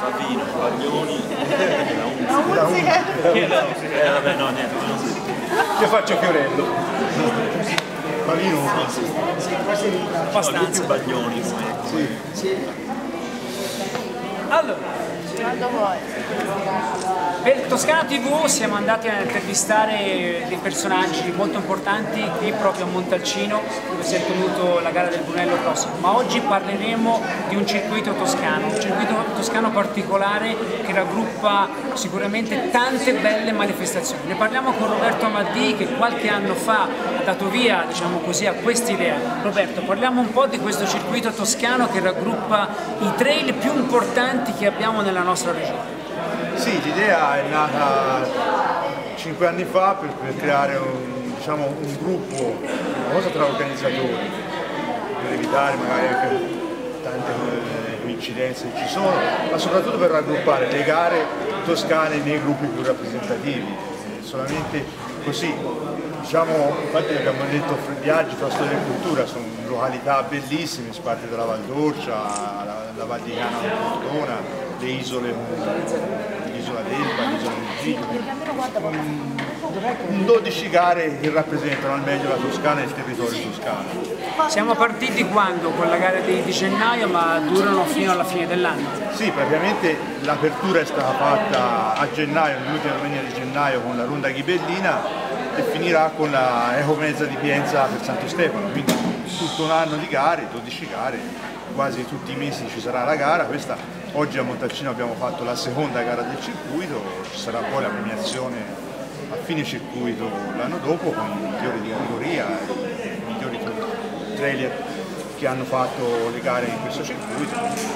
Pavino, Baglioni, La Unzica. vabbè, no, niente, non si. Io faccio Fiorello. Pavino? No, più Baglioni come. Sì. Allora, Quando vuoi. per Toscana TV siamo andati a intervistare dei personaggi molto importanti qui proprio a Montalcino, dove si è tenuto la gara del Brunello Cross, ma oggi parleremo di un circuito toscano particolare che raggruppa sicuramente tante belle manifestazioni. Ne parliamo con Roberto Amaddì, che qualche anno fa ha dato via, diciamo così, a quest'idea. Roberto, parliamo un po' di questo circuito toscano che raggruppa i trail più importanti che abbiamo nella nostra regione. Sì, l'idea è nata 5 anni fa per creare un gruppo, una cosa tra organizzatori, per evitare magari anche tante coincidenze che ci sono, ma soprattutto per raggruppare le gare toscane nei gruppi più rappresentativi. Solamente così, infatti abbiamo detto viaggi tra storia e cultura, sono località bellissime, si parte dalla Val d'Orcia, la Val di Cana, Cortona, le isole, l'isola d'Elba, l'isola del Giglio. 12 che rappresentano al meglio la Toscana e il territorio toscano. Siamo partiti quando? Con la gara di gennaio, ma durano fino alla fine dell'anno. Sì, praticamente l'apertura è stata fatta a gennaio, nell'ultima domenica di gennaio con la Ronda Ghibellina e finirà con la Ecomezza di Pienza per Santo Stefano, quindi tutto un anno di gare, 12 gare, quasi tutti i mesi ci sarà la gara. Oggi a Montalcino abbiamo fatto la seconda gara del circuito, ci sarà poi la premiazione a fine circuito l'anno dopo con i migliori di categoria, i migliori trailer che hanno fatto le gare in questo circuito.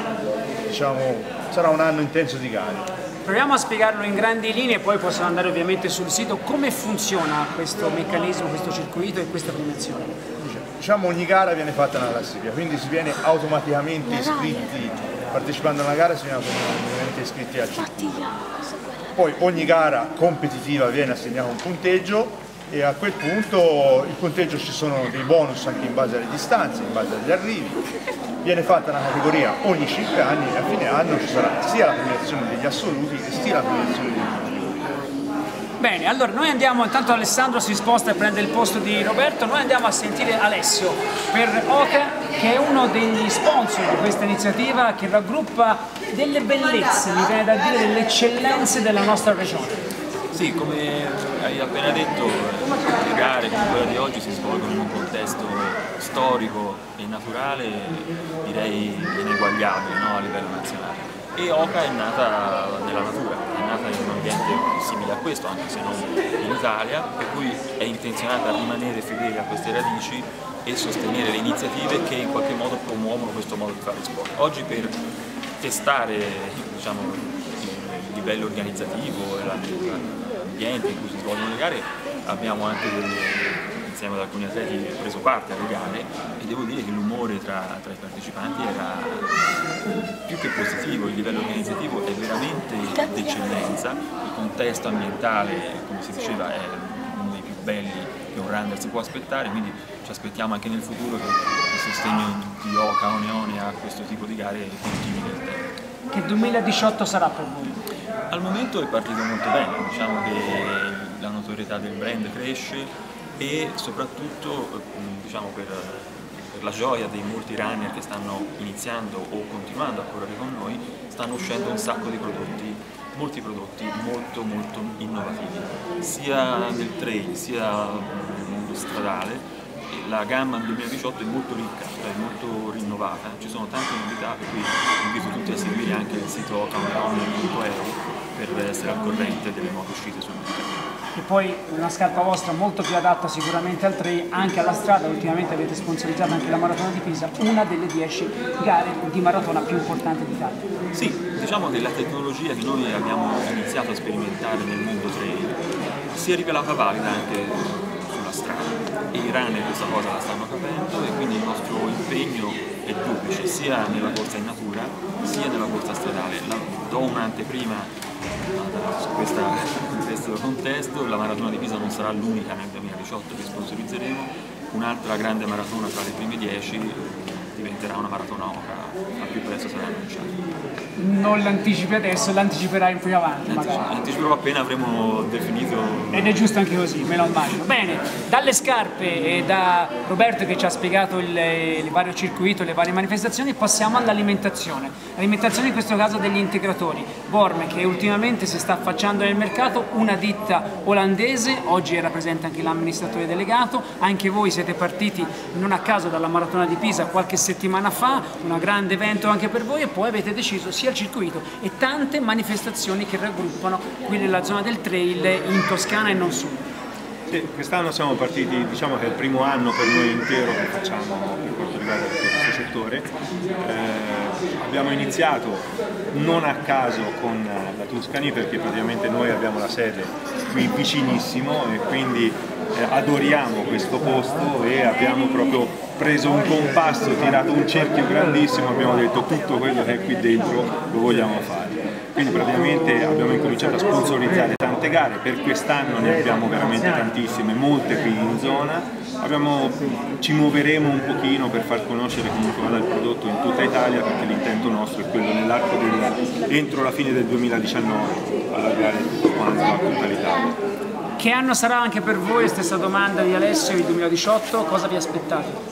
Sarà un anno intenso di gare. Proviamo a spiegarlo in grandi linee, poi possiamo andare ovviamente sul sito. Come funziona questo meccanismo, questo circuito e questa premiazione? Ogni gara viene fatta nella classifica, quindi si viene automaticamente iscritti, partecipando a una gara si viene automaticamente iscritti al circuito. Poi ogni gara competitiva viene assegnata un punteggio e a quel punto il punteggio ci sono dei bonus anche in base alle distanze, in base agli arrivi. Viene fatta una categoria ogni 5 anni e a fine anno ci sarà sia la premiazione degli assoluti che sia la premiazione degli migliori. Bene, allora noi andiamo, intanto Alessandro si sposta e prende il posto di Roberto, noi andiamo a sentire Alessio per Oca, che è uno degli sponsor di questa iniziativa che raggruppa delle bellezze, mi viene da dire delle eccellenze della nostra regione. Sì, come hai appena detto, le gare come quella di oggi si svolgono in un contesto storico e naturale, direi ineguagliabile, no, a livello nazionale. E Oca è nata nella natura, è nata in un ambiente simile a questo, anche se non in Italia, per cui è intenzionata a rimanere fedele a queste radici e sostenere le iniziative che in qualche modo promuovono questo modo di fare sport. Oggi per testare il livello organizzativo e l'ambiente in cui si svolgono le gare abbiamo anche insieme ad alcuni atleti preso parte alle gare e devo dire che l'umore tra i partecipanti era più che positivo, il livello organizzativo è veramente d'eccellenza, il contesto ambientale, come si diceva, è uno dei più belli che un runner si può aspettare, quindi ci aspettiamo anche nel futuro che il sostegno di Oca Unione a questo tipo di gare continui nel tempo. Che 2018 sarà per voi? Al momento è partito molto bene, diciamo che la notorietà del brand cresce e soprattutto diciamo, per la gioia dei molti runner che stanno iniziando o continuando a correre con noi, stanno uscendo un sacco di prodotti, molti prodotti molto innovativi, sia nel trail sia nel mondo stradale. La gamma del 2018 è molto ricca, è molto rinnovata, ci sono tante novità, per cui invito tutti a seguire anche il sito cameron.eu per essere al corrente delle nuove uscite sul mercato. E poi una scarpa vostra molto più adatta sicuramente al trail, anche alla strada. Ultimamente avete sponsorizzato anche la Maratona di Pisa, una delle 10 gare di maratona più importanti d'Italia. Sì, diciamo che la tecnologia che noi abbiamo iniziato a sperimentare nel mondo trail si è rivelata valida anche sulla strada e i runner questa cosa la stanno capendo e quindi il nostro impegno è duplice, sia nella corsa in natura sia nella corsa stradale. Do un'anteprima su questo contesto, la Maratona di Pisa non sarà l'unica nel 2018 che sponsorizzeremo, un'altra grande maratona tra le prime 10 diventerà una maratona Oca, al più presto sarà annunciata. non l'anticipi adesso, l'anticiperai più avanti magari. Anticiperò appena avremo definito. Ed è giusto anche così, me lo immagino. Bene, dalle scarpe e da Roberto che ci ha spiegato il vario circuito, le varie manifestazioni, passiamo all'alimentazione. L'alimentazione in questo caso degli integratori. Borme che ultimamente si sta affacciando nel mercato, una ditta olandese, oggi era presente anche l'amministratore delegato, anche voi siete partiti non a caso dalla Maratona di Pisa qualche settimana fa, un grande evento anche per voi, e poi avete deciso sia il circuito e tante manifestazioni che raggruppano qui nella zona del trail in Toscana e non solo. Sì, quest'anno siamo partiti, diciamo che è il primo anno per noi intero che facciamo per quanto riguarda tutto questo settore. Abbiamo iniziato non a caso con la Tuscany, perché praticamente noi abbiamo la sede qui vicinissimo e quindi adoriamo questo posto e abbiamo proprio preso un compasso, tirato un cerchio grandissimo, abbiamo detto tutto quello che è qui dentro lo vogliamo fare. Quindi praticamente abbiamo incominciato a sponsorizzare tante gare, per quest'anno ne abbiamo veramente tantissime, molte qui in zona. Ci muoveremo un pochino per far conoscere comunque il prodotto in tutta Italia, perché l'intento nostro è quello nell'arco entro la fine del 2019 allargare tutto quanto a tutta l'Italia. Che anno sarà anche per voi? Stessa domanda di Alessio, il 2018, cosa vi aspettate?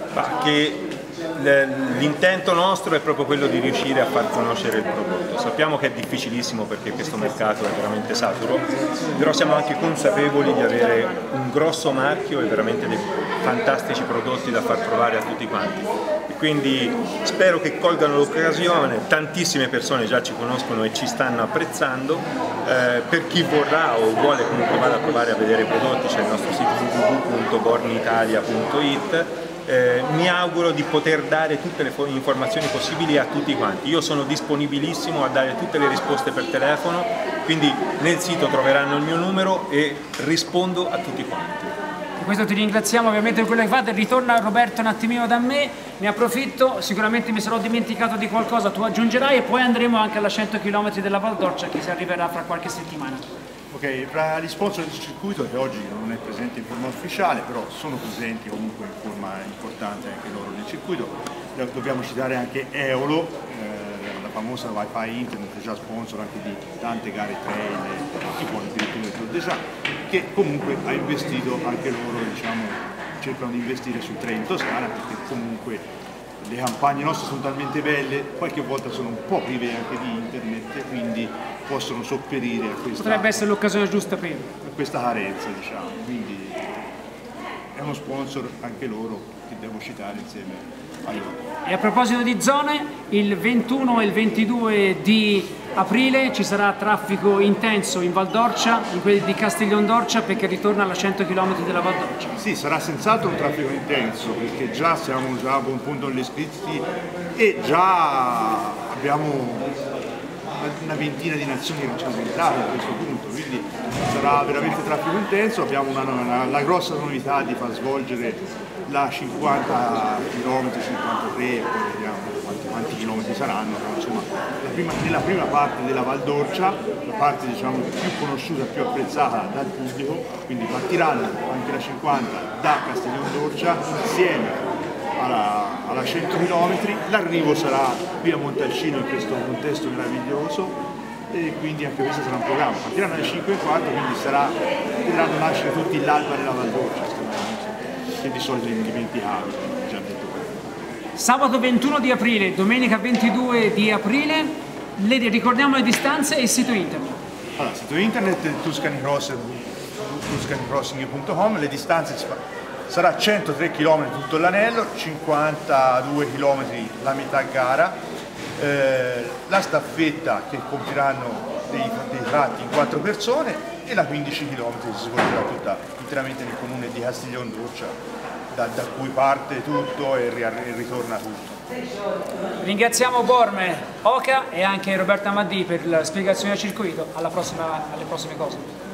L'intento nostro è proprio quello di riuscire a far conoscere il prodotto. Sappiamo che è difficilissimo perché questo mercato è veramente saturo, però siamo anche consapevoli di avere un grosso marchio e veramente dei fantastici prodotti da far provare a tutti quanti. E quindi spero che colgano l'occasione, tantissime persone già ci conoscono e ci stanno apprezzando. Per chi vorrà o vuole comunque vada a provare a vedere i prodotti c'è il nostro sito www.bornitalia.it. Mi auguro di poter dare tutte le informazioni possibili a tutti quanti. Io sono disponibilissimo a dare tutte le risposte per telefono, quindi nel sito troveranno il mio numero e rispondo a tutti quanti. Per questo ti ringraziamo ovviamente per quello che fate. Ritorna Roberto un attimino da me, ne approfitto, sicuramente mi sarò dimenticato di qualcosa, tu aggiungerai e poi andremo anche alla 100 km della Val d'Orcia che si arriverà fra qualche settimana. Ok, tra gli sponsor del circuito, che oggi non è presente in forma ufficiale, però sono presenti comunque in forma importante anche loro nel circuito, dobbiamo citare anche Eolo, la famosa Wi-Fi Internet, già sponsor anche di tante gare trail, tipo addirittura il Tour de Jas, che comunque ha investito anche loro, diciamo, cercano di investire sul trail in Toscana, perché comunque le campagne nostre sono talmente belle, qualche volta sono un po' prive anche di internet, quindi possono sopperire a questa, potrebbe essere l'occasione giusta per questa carenza, diciamo. Quindi è uno sponsor anche loro che devo citare insieme a loro. E a proposito di zone, il 21 e il 22 di aprile ci sarà traffico intenso in Val d'Orcia, in quelli di Castiglion d'Orcia, perché ritorna alla 100 km della Val d'Orcia. Sì, sarà senz'altro un traffico intenso, perché già siamo a buon punto negli iscritti e già abbiamo una ventina di nazioni che non ci hanno entrato a questo punto, quindi sarà veramente traffico intenso. Abbiamo la grossa novità di far svolgere la 50 km, 53, poi vediamo quanti chilometri saranno, però, insomma, nella prima parte della Val d'Orcia, la parte, diciamo, più conosciuta, più apprezzata dal pubblico, quindi partiranno anche la 50 da Castiglion d'Orcia insieme alla 100 km, l'arrivo sarà qui a Montalcino in questo contesto meraviglioso e quindi anche questo sarà un programma. Partiranno alle 5:15, quindi vedranno nascere tutti l'alba della Val d'Orcia, che di solito indimenticavo, già detto. Sabato 21 di aprile, domenica 22 di aprile, ricordiamo le distanze e il sito internet. Allora, il sito internet è tuscanycrossing.com, le distanze sarà 103 km tutto l'anello, 52 km la metà gara, la staffetta che compiranno dei tratti in 4 persone e la 15 km si svolgerà tutta interamente nel comune di Castiglion d'Orcia, da cui parte tutto e ritorna tutto. Ringraziamo Borme, Oca e anche Roberto Amadì per la spiegazione del circuito. Alle prossime cose.